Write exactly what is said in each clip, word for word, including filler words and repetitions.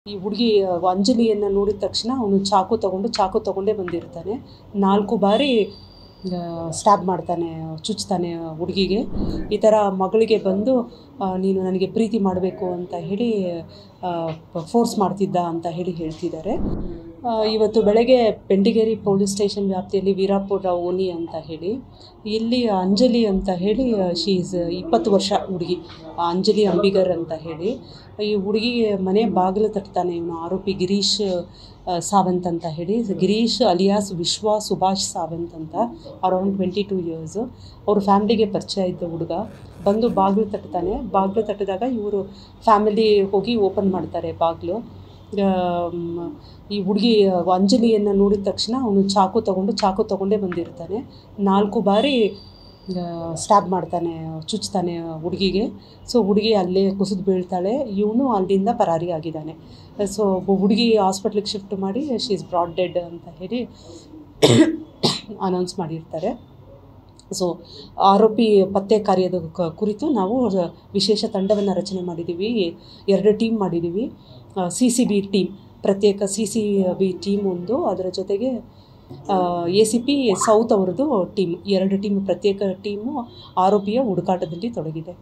ಈ ಹುಡುಗಿ ಅಂಜಲಿಯನ್ನು ನೋಡಿದ ತಕ್ಷಣ ಅವನು ಚಾಕು ತಗೊಂಡು ಚಾಕು ತಗೊಂಡೇ ಬಂದಿರ್ತಾನೆ. ನಾಲ್ಕು ಬಾರಿ ಸ್ಟ್ಯಾಬ್ ಮಾಡ್ತಾನೆ, ಚುಚ್ತಾನೆ ಹುಡುಗಿಗೆ. ಈ ಥರ ಮಗಳಿಗೆ ಬಂದು ನೀನು ನನಗೆ ಪ್ರೀತಿ ಮಾಡಬೇಕು ಅಂತ ಹೇಳಿ ಫೋರ್ಸ್ ಮಾಡ್ತಿದ್ದ ಅಂತ ಹೇಳಿ ಹೇಳ್ತಿದ್ದಾರೆ. ಇವತ್ತು ಬೆಳಗ್ಗೆ ಬೆಂಡಿಗೇರಿ ಪೊಲೀಸ್ ಸ್ಟೇಷನ್ ವ್ಯಾಪ್ತಿಯಲ್ಲಿ ವೀರಾಪುರ ಓನಿ ಅಂತ ಹೇಳಿ ಇಲ್ಲಿ ಅಂಜಲಿ ಅಂತ ಹೇಳಿ ಶಿ ಈಸ್ ಇಪ್ಪತ್ತು ವರ್ಷ ಹುಡುಗಿ, ಅಂಜಲಿ ಅಂಬಿಗರ್ ಅಂತ ಹೇಳಿ. ಈ ಹುಡುಗಿ ಮನೆ ಬಾಗಿಲು ತಟ್ತಾನೆ ಇವನು ಆರೋಪಿ ಗಿರೀಶ್ ಸಾವಂತ್ ಅಂತ ಹೇಳಿ. ಗಿರೀಶ್ ಅಲಿಯಾಸ್ ವಿಶ್ವ ಸುಭಾಷ್ ಸಾವಂತ್ ಅಂತ, ಅರೌಂಡ್ ಟ್ವೆಂಟಿ ಟೂ ಇಯರ್ಸು. ಅವ್ರ ಫ್ಯಾಮ್ಲಿಗೆ ಪರಿಚಯ ಇದ್ದ ಹುಡುಗ ಬಂದು ಬಾಗಿಲು ತಟ್ತಾನೆ. ಬಾಗಿಲು ತಟ್ಟಿದಾಗ ಇವರು ಫ್ಯಾಮಿಲಿ ಹೋಗಿ ಓಪನ್ ಮಾಡ್ತಾರೆ ಬಾಗಿಲು. ಈ ಹುಡುಗಿ ಅಂಜಲಿಯನ್ನು ನೋಡಿದ ತಕ್ಷಣ ಅವನು ಚಾಕು ತಗೊಂಡು ಚಾಕು ತಗೊಂಡೇ ಬಂದಿರ್ತಾನೆ. ನಾಲ್ಕು ಬಾರಿ ಸ್ಟ್ಯಾಬ್ ಮಾಡ್ತಾನೆ, ಚುಚ್ತಾನೆ ಹುಡುಗಿಗೆ. ಸೊ ಹುಡುಗಿ ಅಲ್ಲೇ ಕುಸಿದು ಬೀಳ್ತಾಳೆ. ಇವನು ಅಲ್ಲಿಂದ ಪರಾರಿ ಆಗಿದ್ದಾನೆ. ಸೊ ಹುಡುಗಿ ಹಾಸ್ಪಿಟ್ಲಿಗೆ ಶಿಫ್ಟ್ ಮಾಡಿ ಶಿ ಈಸ್ ಬ್ರಾಡ್ ಡೆಡ್ ಅಂತ ಹೇಳಿ ಅನೌನ್ಸ್ ಮಾಡಿರ್ತಾರೆ. ಸೊ ಆರೋಪಿ ಪತ್ತೆ ಕಾರ್ಯದ ಕುರಿತು ನಾವು ವಿಶೇಷ ತಂಡವನ್ನು ರಚನೆ ಮಾಡಿದ್ದೀವಿ. ಎರಡು ಟೀಮ್ ಮಾಡಿದ್ದೀವಿ. ಸಿ ಸಿ ಬಿ ಟೀಮ್, ಪ್ರತ್ಯೇಕ ಸಿ ಸಿ ಬಿ ಟೀಮ್ ಒಂದು, ಅದರ ಜೊತೆಗೆ ಎ ಸಿ ಪಿ ಸೌತ್ ಅವ್ರದ್ದು ಟೀಮ್, ಎರಡು ಟೀಮ್, ಪ್ರತ್ಯೇಕ ಟೀಮು ಆರೋಪಿಯ ಹುಡುಕಾಟದಲ್ಲಿ ತೊಡಗಿದೆ.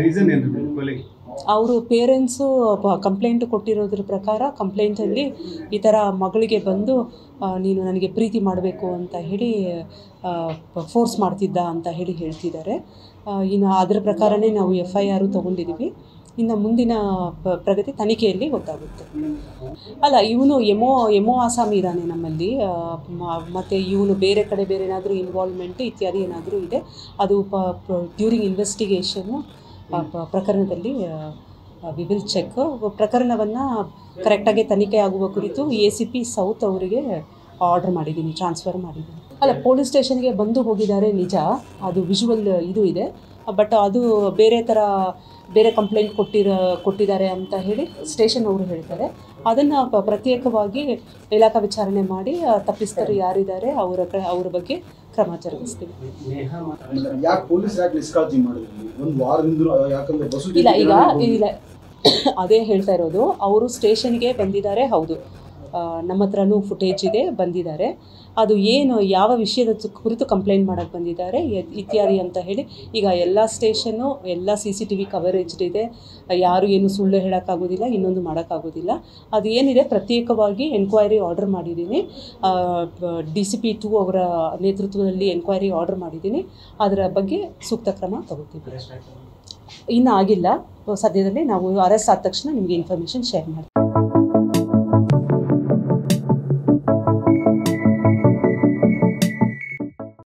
ಅವರು ಪೇರೆಂಟ್ಸು ಕಂಪ್ಲೇಂಟ್ ಕೊಟ್ಟಿರೋದ್ರ ಪ್ರಕಾರ ಕಂಪ್ಲೇಂಟಲ್ಲಿ ಈ ಥರ ಮಗಳಿಗೆ ಬಂದು ನೀನು ನನಗೆ ಪ್ರೀತಿ ಮಾಡಬೇಕು ಅಂತ ಹೇಳಿ ಫೋರ್ಸ್ ಮಾಡ್ತಿದ್ದ ಅಂತ ಹೇಳಿ ಹೇಳ್ತಿದ್ದಾರೆ. ಇನ್ನು ಅದರ ಪ್ರಕಾರನೇ ನಾವು ಎಫ್ ಐ ಆರು ತೊಗೊಂಡಿದ್ದೀವಿ. ಇನ್ನು ಮುಂದಿನ ಪ್ರಗತಿ ತನಿಖೆಯಲ್ಲಿ ಗೊತ್ತಾಗುತ್ತೆ. ಅಲ್ಲ, ಇವನು ಎಮೋ ಎಮೋ ಆಸಾಮಿ ಇದ್ದಾನೆ ನಮ್ಮಲ್ಲಿ. ಮತ್ತು ಇವನು ಬೇರೆ ಕಡೆ ಬೇರೆ ಏನಾದರೂ ಇನ್ವಾಲ್ವ್ಮೆಂಟ್ ಇತ್ಯಾದಿ ಏನಾದರೂ ಇದೆ, ಅದು ಪ ಡ್ಯೂರಿಂಗ್ ಇನ್ವೆಸ್ಟಿಗೇಷನ್ನು ಪ್ರಕರಣದಲ್ಲಿ ವಿ ವಿಲ್ ಚೆಕ್. ಪ್ರಕರಣವನ್ನು ಕರೆಕ್ಟಾಗಿ ತನಿಖೆ ಆಗುವ ಕುರಿತು ಎ ಸಿ ಪಿ ಸೌತ್ ಅವರಿಗೆ ಆರ್ಡರ್ ಮಾಡಿದ್ದೀನಿ, ಟ್ರಾನ್ಸ್ಫರ್ ಮಾಡಿದ್ದೀನಿ. ಅಲ್ಲ, ಪೊಲೀಸ್ ಸ್ಟೇಷನ್ಗೆ ಬಂದು ಹೋಗಿದ್ದಾರೆ ನಿಜ, ಅದು ವಿಜುವಲ್ ಇದು ಇದೆ. ಬಟ್ ಅದು ಬೇರೆ ಥರ ಬೇರೆ ಕಂಪ್ಲೇಂಟ್ ಕೊಟ್ಟಿರೋ ಕೊಟ್ಟಿದ್ದಾರೆ ಅಂತ ಹೇಳಿ ಸ್ಟೇಷನ್ ಅವರು ಹೇಳ್ತಾರೆ. ಅದನ್ನು ಪ್ರತ್ಯೇಕವಾಗಿ ಇಲಾಖಾ ವಿಚಾರಣೆ ಮಾಡಿ ತಪ್ಪಿಸ್ತರು ಯಾರಿದ್ದಾರೆ ಅವರ ಅವರ ಬಗ್ಗೆ ಕ್ರಮ ಜರುಗಿಸ್ತೀವಿ. ಇಲ್ಲ, ಈಗ ಇಲ್ಲ, ಅದೇ ಹೇಳ್ತಾ ಇರೋದು. ಅವರು ಸ್ಟೇಷನ್ಗೆ ಬಂದಿದ್ದಾರೆ, ಹೌದು, ನಮ್ಮ ಹತ್ರನೂ ಫುಟೇಜ್ ಇದೆ, ಬಂದಿದ್ದಾರೆ. ಅದು ಏನು ಯಾವ ವಿಷಯದ ಕುರಿತು ಕಂಪ್ಲೇಂಟ್ ಮಾಡೋಕ್ಕೆ ಬಂದಿದ್ದಾರೆ ಇತ್ಯಾದಿ ಅಂತ ಹೇಳಿ ಈಗ ಎಲ್ಲ ಸ್ಟೇಷನ್ನು ಎಲ್ಲ C C T V coverage ಇದೆ. ಯಾರು ಏನು ಸುಳ್ಳು ಹೇಳೋಕ್ಕಾಗೋದಿಲ್ಲ, ಇನ್ನೊಂದು ಮಾಡೋಕ್ಕಾಗೋದಿಲ್ಲ. ಅದು ಏನಿದೆ ಪ್ರತ್ಯೇಕವಾಗಿ ಎನ್ಕ್ವೈರಿ ಆರ್ಡರ್ ಮಾಡಿದ್ದೀನಿ. ಡಿ ಸಿ ಪಿ ಟು ಅವರ ನೇತೃತ್ವದಲ್ಲಿ ಎನ್ಕ್ವೈರಿ ಆರ್ಡರ್ ಮಾಡಿದ್ದೀನಿ. ಅದರ ಬಗ್ಗೆ ಸೂಕ್ತ ಕ್ರಮ ತಗೋತೀವಿ. ಇನ್ನೂ ಆಗಿಲ್ಲ, ಸದ್ಯದಲ್ಲಿ ನಾವು ಅರೆಸ್ಟ್ ಆದ ತಕ್ಷಣ ನಿಮಗೆ ಇನ್ಫಾರ್ಮೇಷನ್ ಶೇರ್ ಮಾಡ್ತೀವಿ.